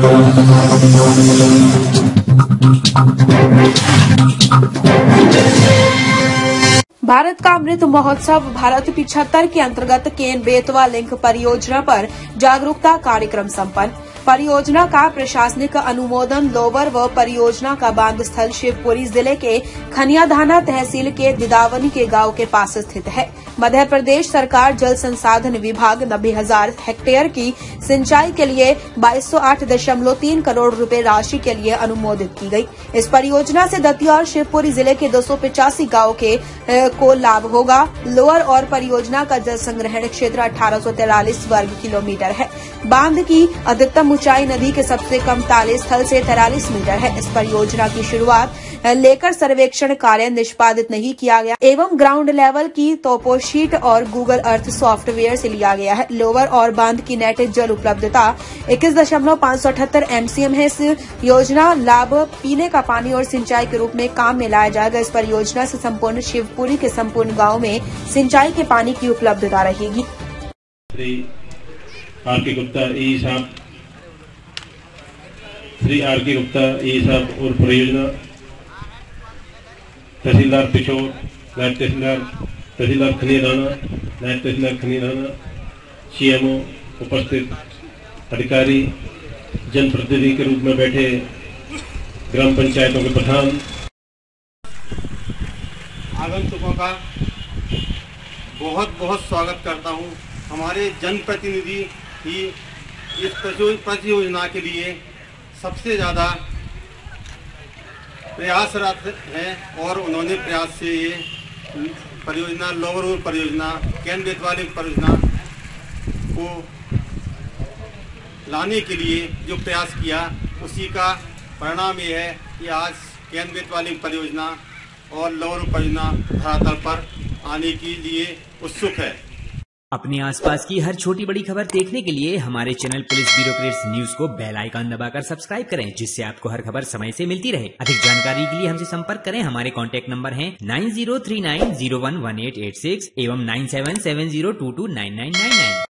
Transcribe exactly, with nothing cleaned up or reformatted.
भारत का अमृत महोत्सव भारत पिछहत्तर के अंतर्गत केन बेतवा लिंक परियोजना पर जागरूकता कार्यक्रम संपन्न। परियोजना का प्रशासनिक अनुमोदन लोवर व परियोजना का बांध स्थल शिवपुरी जिले के खनियाधाना तहसील के दिदावनी के गांव के पास स्थित है। मध्य प्रदेश सरकार जल संसाधन विभाग नब्बे हजार हेक्टेयर की सिंचाई के लिए बाईस सौ आठ दशमलव तीन करोड़ रुपए राशि के लिए अनुमोदित की गई। इस परियोजना से दतिया और शिवपुरी जिले के दो सौ पचासी गाँव के ए, को लाभ होगा। लोअर और परियोजना का जल संग्रहण क्षेत्र अठारह सौ तैंतालीस वर्ग किलोमीटर है। बांध की अधिकतम ऊंचाई नदी के सबसे कम ताले स्थल से तैंतालीस मीटर है। इस परियोजना की शुरुआत लेकर सर्वेक्षण कार्य निष्पादित नहीं किया गया एवं ग्राउंड लेवल की टोपोशीट और गूगल अर्थ सॉफ्टवेयर से लिया गया है। लोअर और बांध की नेट जल उपलब्धता इक्कीस दशमलव पाँच सौ अठहत्तर एमसीएम है। इस योजना लाभ पीने का पानी और सिंचाई के रूप में काम में लाया जाएगा। इस परियोजना से संपूर्ण शिवपुरी के संपूर्ण गाँव में सिंचाई के पानी की उपलब्धता रहेगी। श्री आर के गुप्ता ई साहब श्री आर के गुप्ता ई साहब और परियोजना तहसीलदार पिछोर, नायब तहसीलदार तहसीलदार खनियाधाना, नायब तहसीलदार खनियाधाना, सीएमओ उपस्थित अधिकारी, जनप्रतिनिधि के रूप में बैठे ग्राम पंचायतों के प्रधान, आगंतुकों का बहुत बहुत स्वागत करता हूं। हमारे जनप्रतिनिधि ही इस परियोजना के लिए सबसे ज़्यादा प्रयासरत हैं और उन्होंने प्रयास से ये परियोजना लोवर परियोजना केन बेतवा लिंक परियोजना को लाने के लिए जो प्रयास किया उसी का परिणाम ये है कि आज केन बेतवा लिंक परियोजना और लोवर परियोजना धरातल पर आने के लिए उत्सुक है। अपने आसपास की हर छोटी बड़ी खबर देखने के लिए हमारे चैनल पुलिस ब्यूरोक्रेट्स न्यूज को बेल आइकन दबाकर सब्सक्राइब करें, जिससे आपको हर खबर समय से मिलती रहे। अधिक जानकारी के लिए हमसे संपर्क करें। हमारे कॉन्टैक्ट नंबर हैं nine zero three nine zero one one eight eight six एवं nine seven seven zero two two nine nine nine nine.